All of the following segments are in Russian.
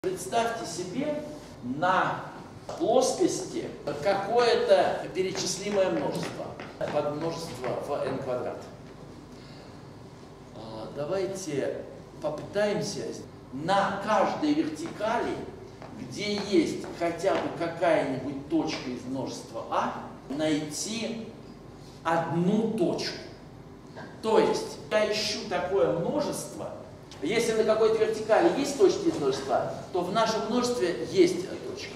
Представьте себе на плоскости какое-то перечислимое множество, подмножество в n квадрат. Давайте попытаемся на каждой вертикали, где есть хотя бы какая-нибудь точка из множества А, найти одну точку. То есть я ищу такое множество. Если на какой-то вертикали есть точки из множества, то в нашем множестве есть точка.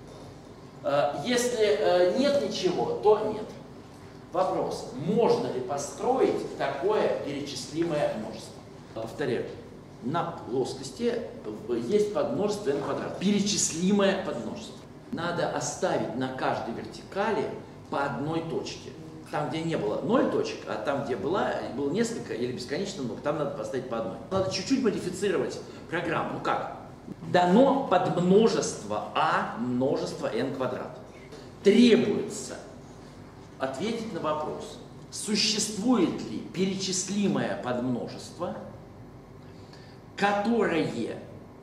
Если нет ничего, то нет. Вопрос, можно ли построить такое перечислимое множество? Повторяю, на плоскости есть подмножество n квадрат, перечислимое подмножество. Надо оставить на каждой вертикали по одной точке. Там, где не было 0 точек, а там, где было несколько или бесконечно много, там надо поставить по одной. Надо чуть-чуть модифицировать программу. Ну как? Дано подмножество А множество n квадрат. Требуется ответить на вопрос, существует ли перечислимое подмножество, которое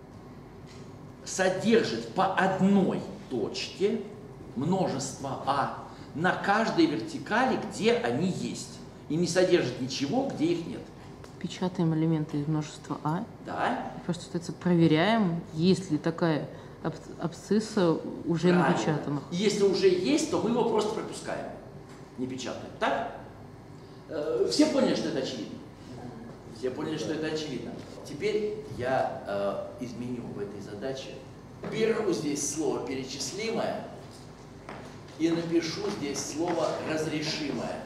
содержит по одной точке множество А на каждой вертикали, где они есть, и не содержит ничего, где их нет. Печатаем элементы из множества А. Да. Просто проверяем, есть ли такая абсцисса уже Правильно. напечатанных. Если уже есть, то мы его просто пропускаем, не печатаем. Так? Все поняли, что это очевидно? Все поняли, что это очевидно. Теперь я изменю в этой задаче. Беру здесь слово «перечислимое» и напишу здесь слово «разрешимое».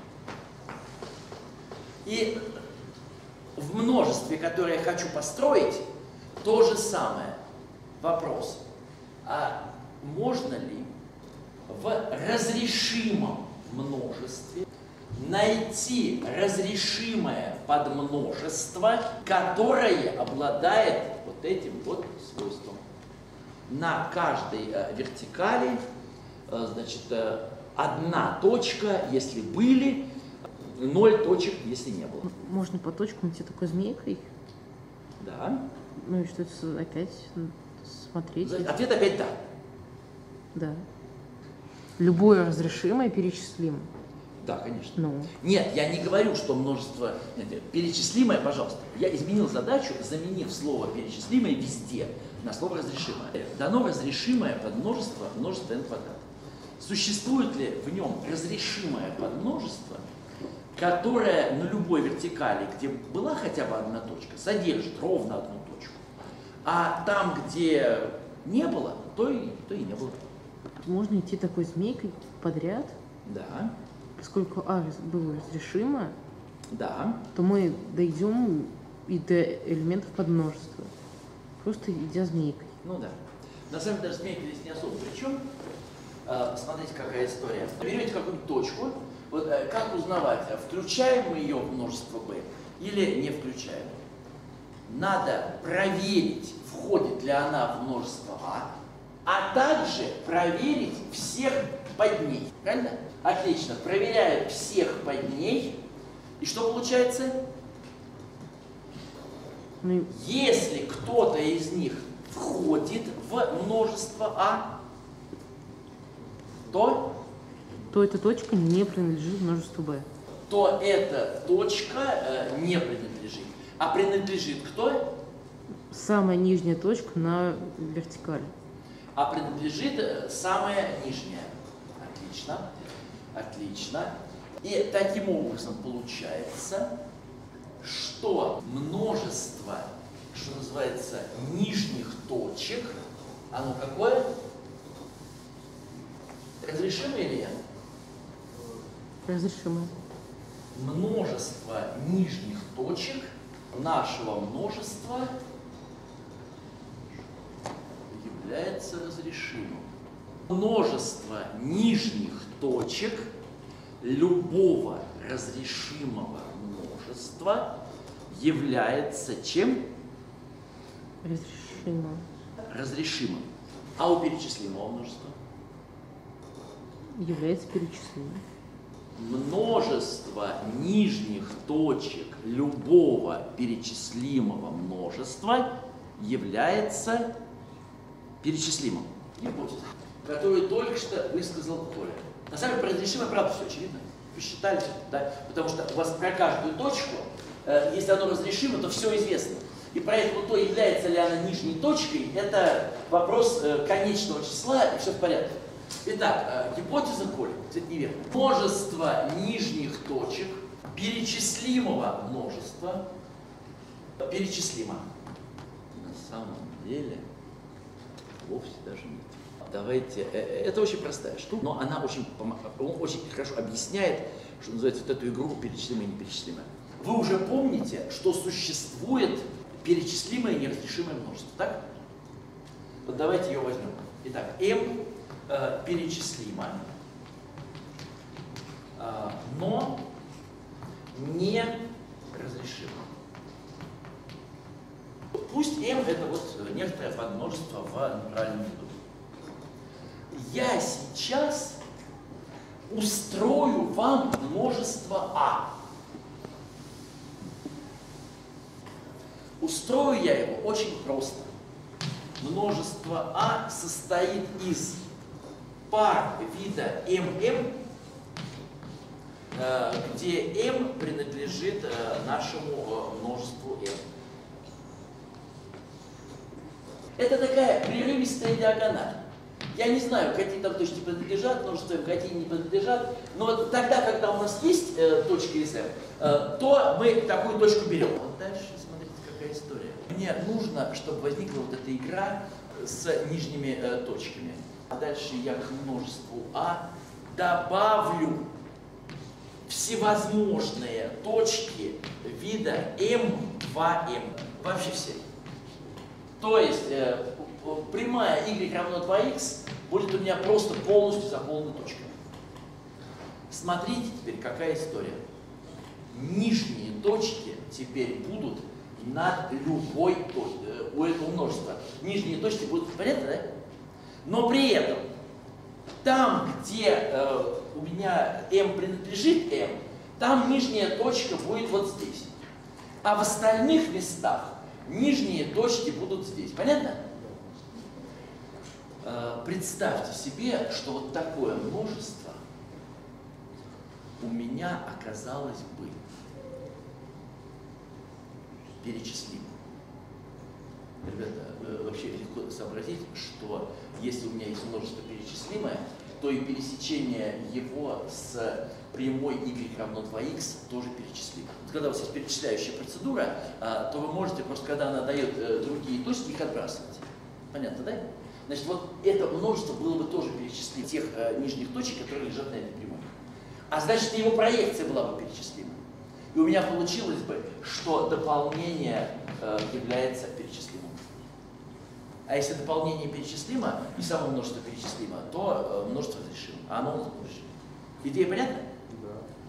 И в множестве, которое я хочу построить, то же самое. Вопрос, а можно ли в разрешимом множестве найти разрешимое подмножество, которое обладает вот этим вот свойством? На каждой вертикали, значит, одна точка, если были, 0 точек, если не было. Можно по точкам идти такой змейкой? Да. Ну и что это опять смотреть? Ответ опять да. Да. Любое разрешимое перечислимо. Да, конечно. Ну. Нет, я не говорю, что множество... Нет, перечислимое, пожалуйста. Я изменил задачу, заменив слово перечислимое везде на слово разрешимое. Дано разрешимое подмножество множества n квадрат. Существует ли в нем разрешимое подмножество, которое на любой вертикали, где была хотя бы одна точка, содержит ровно одну точку, а там, где не было, то и не было. Можно идти такой змейкой подряд? Да. Поскольку А было разрешимо, Да. то мы дойдем и до элементов подмножества. Просто идя змейкой. Ну да. На самом деле даже змейка здесь не особо. Причем, смотрите, какая история. Берете какую-нибудь точку, вот как узнавать, включаем мы ее в множество b или не включаем? Надо проверить, входит ли она в множество а также проверить всех под ней. Правильно? Отлично. Проверяю всех под ней. И что получается? Если кто-то из них входит в множество А, то эта точка не принадлежит множеству b. То эта точка не принадлежит. А принадлежит кто? Самая нижняя точка на вертикали. А принадлежит самая нижняя. Отлично. Отлично. И таким образом получается, что множество, что называется, нижних точек, оно какое? Разрешимое или нет? Разрешимое. Множество нижних точек нашего множества является разрешимым. Множество нижних точек любого разрешимого множества является чем? Разрешимым. Разрешимым. А у перечислимого множества? Является перечислимым. Множество нижних точек любого перечислимого множества является перечислимом. Гипотеза, которую только что высказал Коля. На самом деле, про разрешимое, правда, все очевидно. Посчитали, да? Потому что у вас про каждую точку, если оно разрешимо, то все известно. И поэтому то, является ли она нижней точкой, это вопрос конечного числа, и все в порядке. Итак, гипотеза Коля, это неверно. Множество нижних точек перечислимого множества перечислимо. На самом деле, вовсе даже нет. Давайте, это очень простая штука, но она очень хорошо объясняет, что называется, вот эту игру перечислимое и неперечислимое. Вы уже помните, что существует перечислимое и неразрешимое множество, так? Вот давайте ее возьмем. Итак, m перечислимо, но не разрешимо. Пусть m это вот некоторое подмножество в натуральном виду. Я сейчас устрою вам множество А. Устрою я его очень просто. Множество А состоит из пар вида ММ, где m принадлежит нашему множеству m. Это такая прерывистая диагональ. Я не знаю, какие там точки принадлежат, множество m, какие не принадлежат, но вот тогда, когда у нас есть точка из m, то мы такую точку берем. Вот дальше смотрите, какая история. Мне нужно, чтобы возникла вот эта игра с нижними точками. А дальше я к множеству А добавлю всевозможные точки вида m2m. Вообще все. То есть прямая y равно 2x будет у меня просто полностью заполнена точками. Смотрите теперь, какая история. Нижние точки теперь будут над любой точкой у этого множества. Нижние точки будут, понятно, да? Но при этом, там, где у меня m принадлежит m, там нижняя точка будет вот здесь. А в остальных местах нижние точки будут здесь. Понятно? Представьте себе, что вот такое множество у меня оказалось бы перечислимо. Ребята, вообще легко сообразить, что если у меня есть множество перечислимое, то и пересечение его с прямой y равно 2x тоже перечислимо. Когда у вас есть перечисляющая процедура, то вы можете просто, когда она дает другие точки, их отбрасывать. Понятно, да? Значит, вот это множество было бы тоже перечислимо тех нижних точек, которые лежат на этой прямой. А значит, его проекция была бы перечислима. И у меня получилось бы, что дополнение является перечислимым. А если дополнение перечислимо, и само множество перечислимо, то множество разрешимо. А оно у нас разрешимо. Идея понятна? Да.